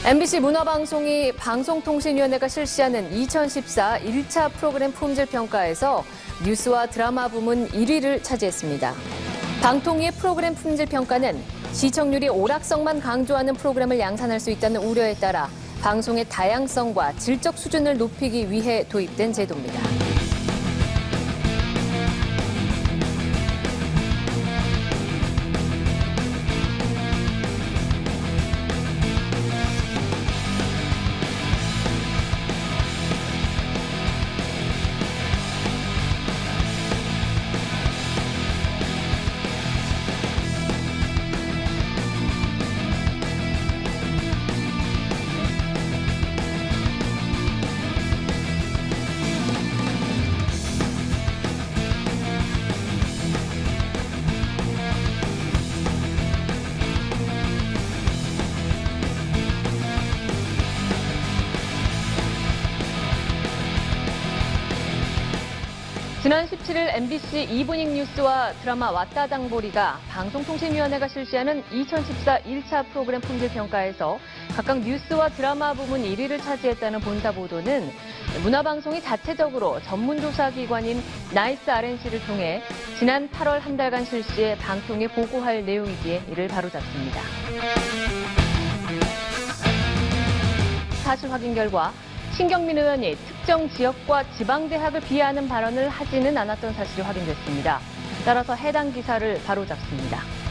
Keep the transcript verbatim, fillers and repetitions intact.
엠비씨 문화방송이 방송통신위원회가 실시하는 이천십사 일 차 프로그램 품질평가에서 뉴스와 드라마 부문 일 위를 차지했습니다. 방통위의 프로그램 품질평가는 시청률이 오락성만 강조하는 프로그램을 양산할 수 있다는 우려에 따라 방송의 다양성과 질적 수준을 높이기 위해 도입된 제도입니다. 지난 십칠 일 엠비씨 이브닝 뉴스와 드라마 왔다 장보리가 방송통신위원회가 실시하는 이천십사 일 차 프로그램 품질평가에서 각각 뉴스와 드라마 부문 일 위를 차지했다는 본사 보도는 문화방송이 자체적으로 전문조사기관인 나이스 알앤씨를 통해 지난 팔월 한 달간 실시해 방통위에 보고할 내용이기에 이를 바로잡습니다. 사실 확인 결과 신경민 의원이 특정 지역과 지방대학을 비하하는 발언을 하지는 않았던 사실이 확인됐습니다. 따라서 해당 기사를 바로잡습니다.